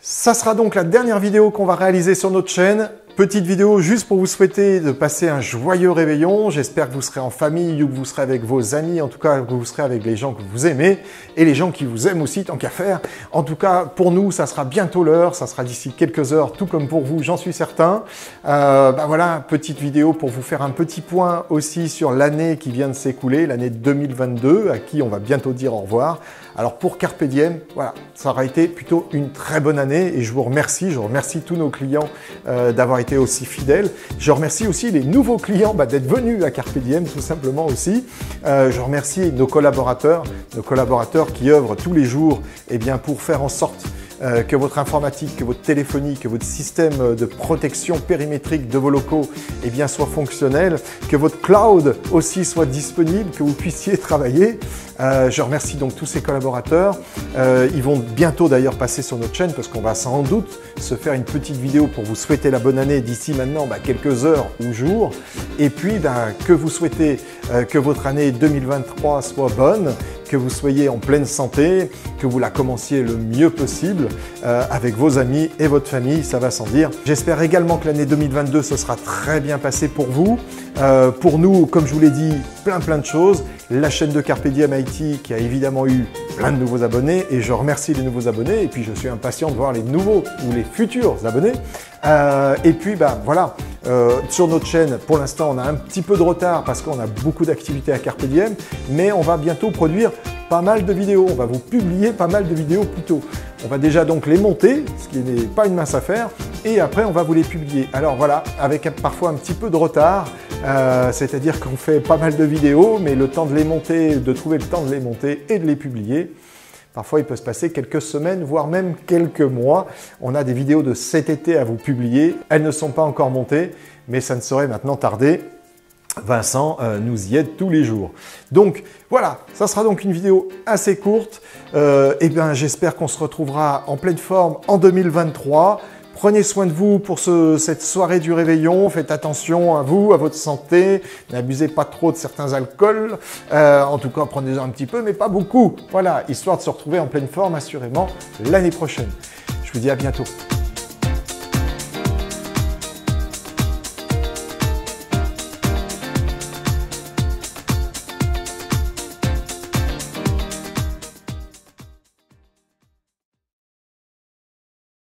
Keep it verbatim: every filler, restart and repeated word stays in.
Ça sera donc la dernière vidéo qu'on va réaliser sur notre chaîne. Petite vidéo juste pour vous souhaiter de passer un joyeux réveillon. J'espère que vous serez en famille ou que vous serez avec vos amis, en tout cas que vous serez avec les gens que vous aimez et les gens qui vous aiment aussi, tant qu'à faire. En tout cas, pour nous, ça sera bientôt l'heure, ça sera d'ici quelques heures, tout comme pour vous, j'en suis certain. Euh, bah voilà, petite vidéo pour vous faire un petit point aussi sur l'année qui vient de s'écouler, l'année deux mille vingt-deux, à qui on va bientôt dire au revoir. Alors pour Carpe Diem, voilà, ça aura été plutôt une très bonne année et je vous remercie, je remercie tous nos clients euh, d'avoir été aussi fidèles. Je remercie aussi les nouveaux clients bah, d'être venus à Carpe Diem tout simplement aussi. Euh, je remercie nos collaborateurs, nos collaborateurs qui œuvrent tous les jours eh bien, pour faire en sorte Euh, que votre informatique, que votre téléphonie, que votre système de protection périmétrique de vos locaux eh bien, soit fonctionnel, que votre cloud aussi soit disponible, que vous puissiez travailler. Euh, je remercie donc tous ces collaborateurs. Euh, ils vont bientôt d'ailleurs passer sur notre chaîne parce qu'on va sans doute se faire une petite vidéo pour vous souhaiter la bonne année d'ici maintenant bah, quelques heures ou jours. Et puis bah, que vous souhaitez euh, que votre année deux mille vingt-trois soit bonne, que vous soyez en pleine santé, que vous la commenciez le mieux possible euh, avec vos amis et votre famille, ça va sans dire. J'espère également que l'année deux mille vingt-deux se sera très bien passée pour vous. Euh, pour nous, comme je vous l'ai dit, plein plein de choses. La chaîne de Carpe Diem I T qui a évidemment eu plein de nouveaux abonnés et je remercie les nouveaux abonnés et puis je suis impatient de voir les nouveaux ou les futurs abonnés. Euh, et puis bah, voilà, euh, sur notre chaîne, pour l'instant, on a un petit peu de retard parce qu'on a beaucoup d'activités à Carpe Diem, mais on va bientôt produire pas mal de vidéos. On va vous publier pas mal de vidéos plus tôt. On va déjà donc les monter, ce qui n'est pas une mince affaire, et après on va vous les publier. Alors voilà, avec parfois un petit peu de retard, euh, c'est-à-dire qu'on fait pas mal de vidéos, mais le temps de les monter, de trouver le temps de les monter et de les publier, parfois il peut se passer quelques semaines, voire même quelques mois. On a des vidéos de cet été à vous publier, elles ne sont pas encore montées, mais ça ne saurait maintenant tarder. Vincent euh, nous y aide tous les jours. Donc voilà, ça sera donc une vidéo assez courte. Euh, et bien j'espère qu'on se retrouvera en pleine forme en deux mille vingt-trois. Prenez soin de vous pour ce, cette soirée du réveillon. Faites attention à vous, à votre santé. N'abusez pas trop de certains alcools. Euh, en tout cas, prenez-en un petit peu, mais pas beaucoup. Voilà, histoire de se retrouver en pleine forme assurément l'année prochaine. Je vous dis à bientôt.